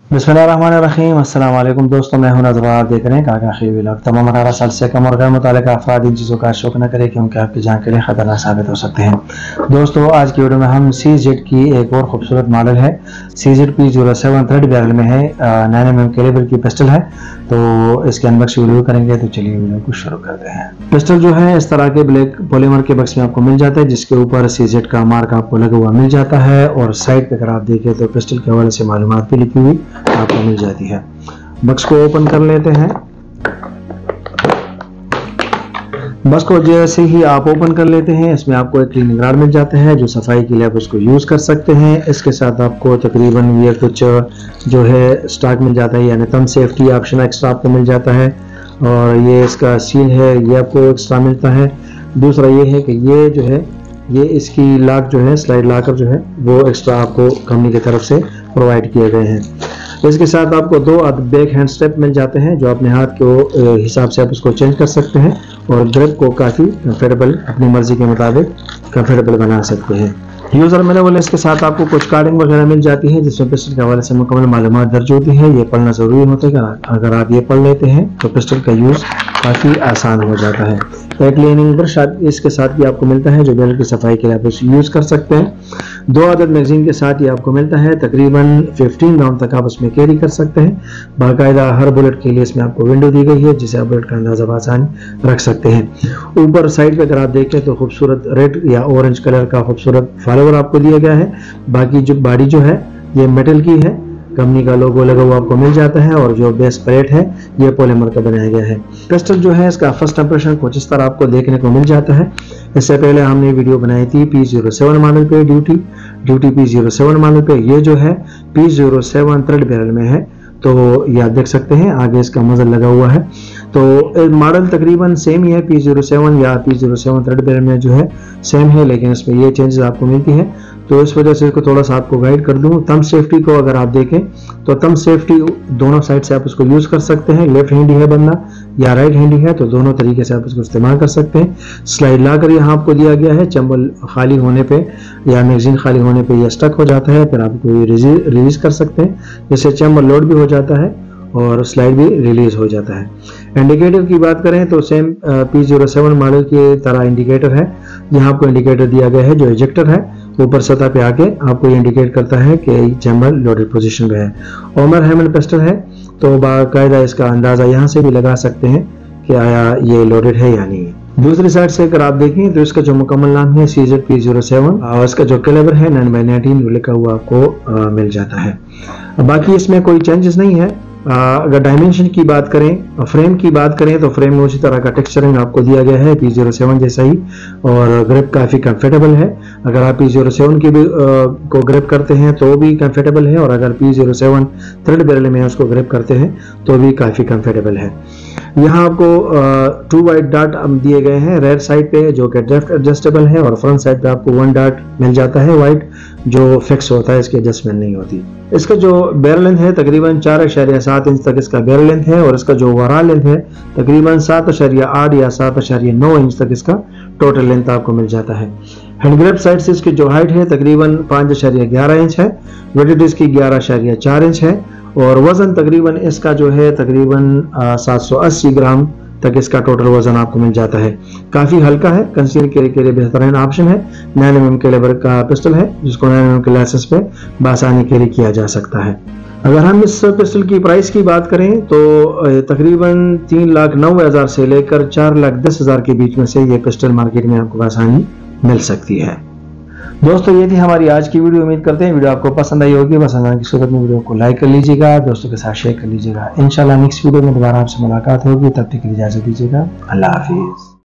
बिस्मिल्लाहिर्रहमानिर्रहीम। अस्सलाम वालेकुम दोस्तों, मैं हूं नज़र। आप देख रहे हैं काका खी व्लॉग। तमाम 18 साल से कम और गैर मुतालिका अफराद इन चीज़ों का शौक न करें क्योंकि आपकी जान के लिए खतरनाक साबित हो सकते हैं। दोस्तों, आज की वीडियो में हम CZ की एक और खूबसूरत मॉडल है। CZ P07 थर्ड बैरल में है, 9mm कैलिबर की पिस्टल है। तो इसके अनबॉक्सिंग वीडियो करेंगे, तो चलिए वीडियो को शुरू करते हैं। पिस्टल जो है इस तरह के ब्लैक पॉलीमर के बक्स में आपको मिल जाता है, जिसके ऊपर CZ का मार्क आपको लगा हुआ मिल जाता है। और साइड पे अगर आप देखें तो पिस्टल के हवाले से मालूमात भी लिखी हुई आपको मिल जाती है। बक्स को ओपन कर लेते हैं। बक्स को जैसे ही आप ओपन कर लेते हैं, इसमें आपको एक क्लीनिंग रॉड मिल जाता है जो सफाई के लिए आप उसको यूज कर सकते हैं। इसके साथ आपको तकरीबन ये कुछ जो है स्टॉक मिल जाता है, यानी थंब सेफ्टी ऑप्शन एक्स्ट्रा आपको मिल जाता है। और ये इसका सील है, ये आपको एक्स्ट्रा मिलता है। दूसरा ये है कि ये जो है ये इसकी लॉक जो है, स्लाइड लॉकर जो है वो एक्स्ट्रा आपको कंपनी की तरफ से प्रोवाइड किए गए हैं। इसके साथ आपको दो बैक हैंड स्ट्रैप मिल जाते हैं जो अपने हाथ के हिसाब से आप उसको चेंज कर सकते हैं और ग्रिप को काफ़ी कंफर्टेबल अपनी मर्जी के मुताबिक कंफर्टेबल बना सकते हैं। यूज़र मैनुअल इसके साथ आपको कुछ कार्डिंग वगैरह मिल जाती है जिसमें पिस्टल के हवाले से मुकम्मल मालूमात दर्ज होती है। ये पढ़ना ज़रूरी होता है, अगर आप ये पढ़ लेते हैं तो पिस्टल का यूज़ काफ़ी आसान हो जाता है। एक क्लीनिंग ब्रश इसके साथ भी आपको मिलता है जो बैरल की सफाई के लिए आप उसे यूज़ कर सकते हैं। 2 अदद मैगजीन के साथ ये आपको मिलता है, तकरीबन 15 राउंड तक आप उसमें कैरी कर सकते हैं। बाकायदा हर बुलेट के लिए इसमें आपको विंडो दी गई है जिसे आप बुलेट का अंदाजा आसानी रख सकते हैं। ऊपर साइड पे अगर आप देखें तो खूबसूरत रेड या ऑरेंज कलर का खूबसूरत फॉलोवर आपको दिया गया है। बाकी जो बॉडी जो है ये मेटल की है, कंपनी का लोगो लगा हुआ आपको मिल जाता है। और जो बेस प्लेट है ये पॉलीमर का बनाया गया है। पिस्टल जो है इसका फर्स्ट इंप्रेशन कुछ इस तरह आपको देखने को मिल जाता है। इससे पहले हमने वीडियो बनाई थी P07 मॉडल पे, ड्यूटी P07 मॉडल पे। ये जो है P07 थर्ड बैरल में है, तो ये आप देख सकते हैं आगे इसका मजल लगा हुआ है। तो मॉडल तकरीबन सेम ही है, P07 या P07 थर्ड बैरल में जो है सेम है, लेकिन इसमें ये चेंजेस आपको मिलती है। तो इस वजह से इसको थोड़ा सा आपको गाइड कर दूं। थंब सेफ्टी को अगर आप देखें तो थंब सेफ्टी दोनों साइड से आप उसको यूज कर सकते हैं। लेफ्ट हैंडी है बंदा या राइट हैंडी है तो दोनों तरीके से आप इसको इस्तेमाल कर सकते हैं। स्लाइड लॉकर यहाँ आपको दिया गया है, चंबल खाली होने पे या मैगजीन खाली होने पे यह स्टक हो जाता है, फिर आप रिलीज कर सकते हैं। जैसे चंबल लोड भी हो जाता है और स्लाइड भी रिलीज हो जाता है। इंडिकेटर की बात करें तो सेम P07 मॉडल की तरह इंडिकेटर है। यहाँ आपको इंडिकेटर दिया गया है जो इजेक्टर है, ऊपर सतह पे आके आपको ये इंडिकेट करता है कि चैम्बर लोडेड पोजीशन में है। ओमर हैमंड पिस्टल है तो बाकायदा इसका अंदाजा यहाँ से भी लगा सकते हैं कि आया ये लोडेड है या नहीं। दूसरी साइड से अगर आप देखें तो इसका जो मुकम्मल नाम है CZ P07 और इसका जो कैलिबर है 9x19 लिखा हुआ आपको मिल जाता है। बाकी इसमें कोई चेंजेस नहीं है। अगर डायमेंशन की बात करें, फ्रेम की बात करें तो फ्रेम में उसी तरह का टेक्सचरिंग आपको दिया गया है P07 जैसा ही, और ग्रिप काफ़ी कंफर्टेबल है। अगर आप P07 की भी को ग्रिप करते हैं तो भी कंफर्टेबल है, और अगर P07 थर्ड बैरल में उसको ग्रिप करते हैं तो भी काफ़ी कंफर्टेबल है। यहाँ आपको 2 वाइट डॉट दिए गए हैं रेयर साइड पे जो कि ड्राफ्ट एडजस्टेबल है, और फ्रंट साइड पे आपको 1 डॉट मिल जाता है वाइट जो फिक्स होता है, इसकी एडजस्टमेंट नहीं होती। इसका जो बैरल लेंथ है तकरीबन 4.7 इंच तक इसका बैरल लेंथ है, और इसका जो ओवरऑल लेंथ है तकरीबन 7.8 या 7.9 इंच तक इसका टोटल लेंथ आपको मिल जाता है। हैंड ग्रिप साइड से इसकी जो हाइट है तकरीबन 5.11 इंच है, वेटेज इसकी 11.4 इंच है, और वजन तकरीबन इसका जो है तकरीबन 780 ग्राम तक इसका टोटल वजन आपको मिल जाता है। काफ़ी हल्का है, कंसील कैरी के लिए बेहतरीन ऑप्शन है। 9mm कैलिबर का पिस्टल है जिसको 9mm के लाइसेंस पे बासानी कैरी किया जा सकता है। अगर हम इस पिस्टल की प्राइस की बात करें तो तकरीबन 3,09,000 से लेकर 4,10,000 के बीच में से ये पिस्टल मार्केट में आपको आसानी मिल सकती है। दोस्तों, ये थी हमारी आज की वीडियो। उम्मीद करते हैं वीडियो आपको पसंद आई होगी। पसंद आने की सूरत में वीडियो को लाइक कर लीजिएगा, दोस्तों के साथ शेयर कर लीजिएगा। इंशाल्लाह नेक्स्ट वीडियो में दोबारा आपसे मुलाकात होगी, तब तक के लिए इजाजत दीजिएगा। अल्लाह हाफिज।